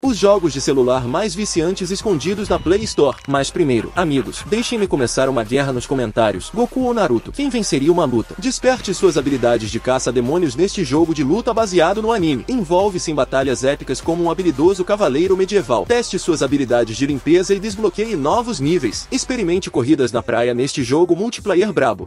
Os jogos de celular mais viciantes escondidos na Play Store. Mas primeiro, amigos, deixem-me começar uma guerra nos comentários. Goku ou Naruto? Quem venceria uma luta? Desperte suas habilidades de caça-demônios neste jogo de luta baseado no anime. Envolve-se em batalhas épicas como um habilidoso cavaleiro medieval. Teste suas habilidades de limpeza e desbloqueie novos níveis. Experimente corridas na praia neste jogo multiplayer brabo.